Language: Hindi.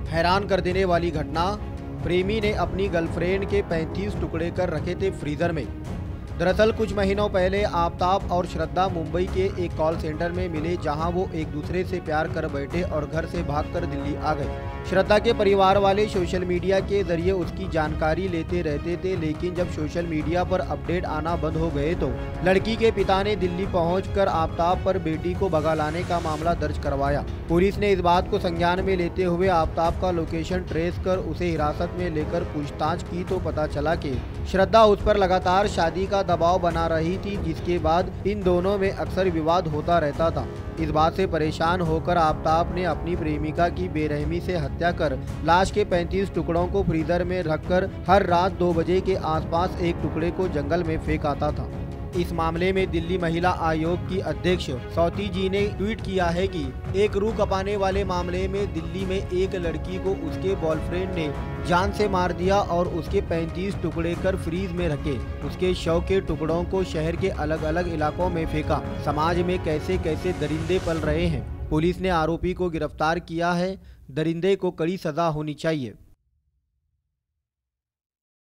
हैरान कर देने वाली घटना, प्रेमी ने अपनी गर्लफ्रेंड के 35 टुकड़े कर रखे थे फ्रीजर में। दरअसल कुछ महीनों पहले आफताब और श्रद्धा मुंबई के एक कॉल सेंटर में मिले, जहां वो एक दूसरे से प्यार कर बैठे और घर से भागकर दिल्ली आ गए। श्रद्धा के परिवार वाले सोशल मीडिया के जरिए उसकी जानकारी लेते रहते थे, लेकिन जब सोशल मीडिया पर अपडेट आना बंद हो गए तो लड़की के पिता ने दिल्ली पहुंचकर आफताब पर बेटी को भगा लाने का मामला दर्ज करवाया। पुलिस ने इस बात को संज्ञान में लेते हुए आफताब का लोकेशन ट्रेस कर उसे हिरासत में लेकर पूछताछ की तो पता चला कि श्रद्धा उस पर लगातार शादी का दबाव बना रही थी, जिसके बाद इन दोनों में अक्सर विवाद होता रहता था। इस बात से परेशान होकर आफताब ने अपनी प्रेमिका की बेरहमी से हत्या कर लाश के 35 टुकड़ों को फ्रीजर में रखकर हर रात 2 बजे के आसपास एक टुकड़े को जंगल में फेंक आता था। इस मामले में दिल्ली महिला आयोग की अध्यक्ष स्वाति जी ने ट्वीट किया है कि एक रूह कपाने वाले मामले में दिल्ली में एक लड़की को उसके बॉयफ्रेंड ने जान से मार दिया और उसके 35 टुकड़े कर फ्रीज में रखे। उसके शव के टुकड़ों को शहर के अलग अलग इलाकों में फेंका। समाज में कैसे कैसे दरिंदे पल रहे हैं। पुलिस ने आरोपी को गिरफ्तार किया है। दरिंदे को कड़ी सजा होनी चाहिए।